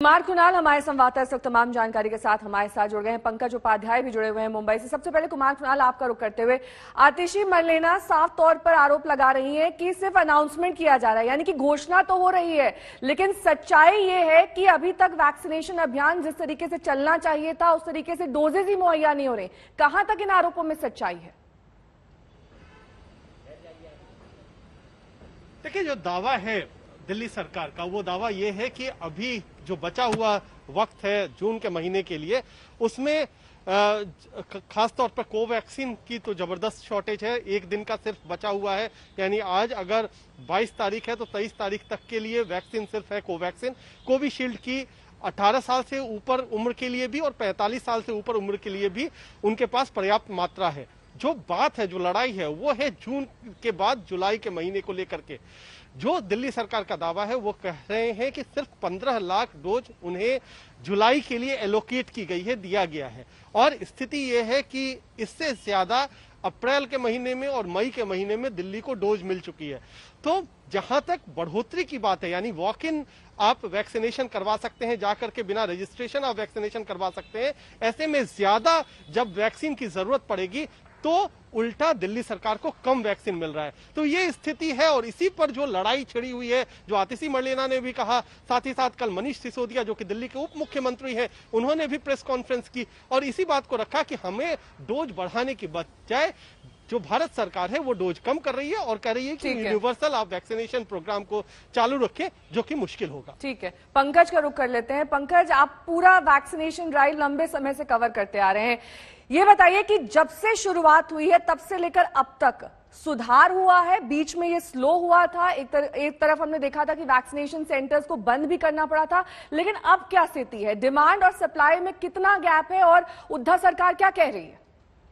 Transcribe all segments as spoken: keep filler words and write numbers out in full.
कुमार कुणाल हमारे संवाददाता इस वक्त तमाम जानकारी के साथ हमारे साथ जुड़ गए हैं। पंकज उपाध्याय भी जुड़े हुए हैं मुंबई से। सबसे पहले कुमार कुणाल, आपका रुख करते हुए, आतिशी मरलेना साफ तौर पर आरोप लगा रही है कि सिर्फ अनाउंसमेंट किया जा रहा है, यानी कि घोषणा तो हो रही है, लेकिन सच्चाई ये है कि अभी तक वैक्सीनेशन अभियान जिस तरीके से चलना चाहिए था उस तरीके से डोजेज ही मुहैया नहीं हो रहे। कहां तक इन आरोपों में सच्चाई है? देखिए, जो दावा है दिल्ली सरकार का, वो दावा ये है कि अभी जो बचा हुआ वक्त है जून के महीने के लिए, उसमें खास तौर पर कोवैक्सीन की तो जबरदस्त शॉर्टेज है। एक दिन का सिर्फ बचा हुआ है, यानी आज अगर बाईस तारीख है तो तेईस तारीख तक के लिए वैक्सीन सिर्फ है कोवैक्सीन। कोविशील्ड की अठारह साल से ऊपर उम्र के लिए भी और पैंतालीस साल से ऊपर उम्र के लिए भी उनके पास पर्याप्त मात्रा है। जो बात है, जो लड़ाई है, वो है जून के बाद जुलाई के महीने को लेकर के। जो दिल्ली सरकार का दावा है, वो कह रहे हैं कि सिर्फ पंद्रह लाख डोज उन्हें जुलाई के लिए एलोकेट की गई है, दिया गया है, और स्थिति ये है कि इससे ज्यादा अप्रैल के महीने में और मई के महीने में दिल्ली को डोज मिल चुकी है। तो जहां तक बढ़ोतरी की बात है, यानी वॉक इन आप वैक्सीनेशन करवा सकते हैं, जाकर के बिना रजिस्ट्रेशन आप वैक्सीनेशन करवा सकते हैं, ऐसे में ज्यादा जब वैक्सीन की जरूरत पड़ेगी तो उल्टा दिल्ली सरकार को कम वैक्सीन मिल रहा है। तो ये स्थिति है और इसी पर जो लड़ाई छिड़ी हुई है, जो आतिशी मरलेना ने भी कहा, साथ ही साथ कल मनीष सिसोदिया जो कि दिल्ली के उप मुख्यमंत्री हैं, उन्होंने भी प्रेस कॉन्फ्रेंस की और इसी बात को रखा कि हमें डोज बढ़ाने की बजाय जो भारत सरकार है वो डोज कम कर रही है और कह रही है कि यूनिवर्सल आप वैक्सीनेशन प्रोग्राम को चालू रखें, जो कि मुश्किल होगा। ठीक है, पंकज का रुख कर लेते हैं। पंकज, आप पूरा वैक्सीनेशन ड्राइव लंबे समय से कवर करते आ रहे हैं, ये बताइए कि जब से शुरुआत हुई है तब से लेकर अब तक सुधार हुआ है? बीच में ये स्लो हुआ था, एक, तर, एक तरफ हमने देखा था कि वैक्सीनेशन सेंटर्स को बंद भी करना पड़ा था, लेकिन अब क्या स्थिति है? डिमांड और सप्लाई में कितना गैप है और उद्धव सरकार क्या कह रही है?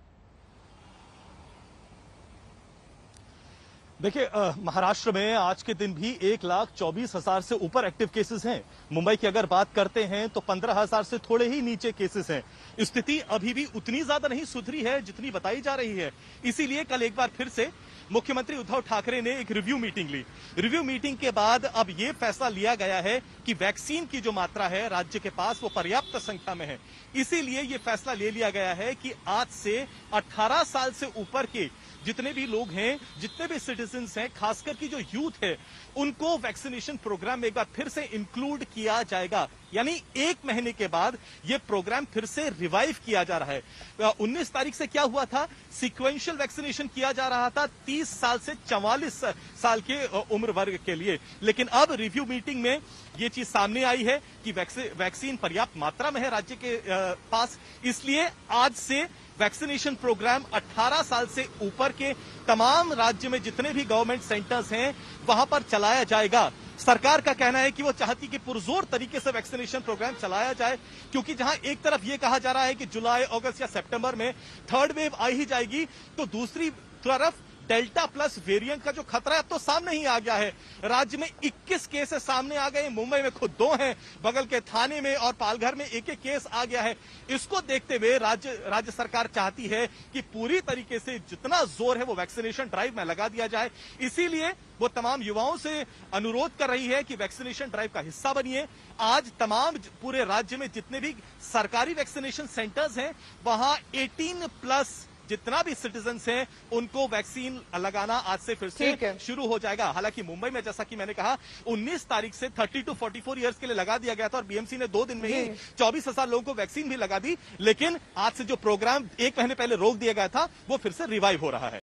देखिए, महाराष्ट्र में आज के दिन भी एक लाख चौबीस हजार से ऊपर एक्टिव केसेस हैं। मुंबई की अगर बात करते हैं तो पंद्रह हजार से थोड़े ही नीचे केसेस हैं। स्थिति अभी भी उतनी ज्यादा नहीं सुधरी है जितनी बताई जा रही है। इसीलिए कल एक बार फिर से मुख्यमंत्री उद्धव ठाकरे ने एक रिव्यू मीटिंग ली। रिव्यू मीटिंग के बाद अब ये फैसला लिया गया है कि वैक्सीन की जो मात्रा है राज्य के पास वो पर्याप्त संख्या में है। इसीलिए ये फैसला ले लिया गया है कि आज से अठारह साल से ऊपर के जितने भी लोग हैं, जितने भी सिटीजन्स हैं, खासकर की जो यूथ है, उनको वैक्सीनेशन प्रोग्राम में एक बार फिर से इंक्लूड किया जाएगा। यानी एक महीने के बाद ये प्रोग्राम फिर से रिवाइव किया जा रहा है। उन्नीस तारीख से क्या हुआ था, सिक्वेंशियल वैक्सीनेशन किया जा रहा था तीस साल से चवालीस साल के उम्र वर्ग के लिए, लेकिन अब रिव्यू मीटिंग में ये चीज सामने आई है कि वैक्सीन पर्याप्त मात्रा में है राज्य के पास। इसलिए आज से वैक्सीनेशन प्रोग्राम अठारह साल से ऊपर के तमाम राज्य में जितने भी गवर्नमेंट सेंटर्स हैं वहां पर चलाया जाएगा। सरकार का कहना है कि वो चाहती कि पुरजोर तरीके से वैक्सीनेशन प्रोग्राम चलाया जाए, क्योंकि जहां एक तरफ ये कहा जा रहा है कि जुलाई, अगस्त या सितंबर में थर्ड वेव आ ही जाएगी, तो दूसरी तरफ डेल्टा प्लस वेरिएंट का जो खतरा है तो सामने ही आ गया है। राज्य में इक्कीस केसेस सामने आ गए, मुंबई में खुद दो हैं, बगल के थाने में और पालघर में एक एक केस आ गया है। इसको देखते हुए राज्य राज्य सरकार चाहती है कि पूरी तरीके से जितना जोर है वो वैक्सीनेशन ड्राइव में लगा दिया जाए। इसीलिए वो तमाम युवाओं से अनुरोध कर रही है कि वैक्सीनेशन ड्राइव का हिस्सा बनिए। आज तमाम पूरे राज्य में जितने भी सरकारी वैक्सीनेशन सेंटर्स हैं वहां अठारह प्लस जितना भी सिटीजन्स हैं उनको वैक्सीन लगाना आज से फिर से शुरू हो जाएगा। हालांकि मुंबई में जैसा कि मैंने कहा उन्नीस तारीख से तीस टू चौवालीस इयर्स के लिए लगा दिया गया था और बीएमसी ने दो दिन में ही चौबीस हजार लोगों को वैक्सीन भी लगा दी, लेकिन आज से जो प्रोग्राम एक महीने पहले रोक दिया गया था वो फिर से रिवाइव हो रहा है।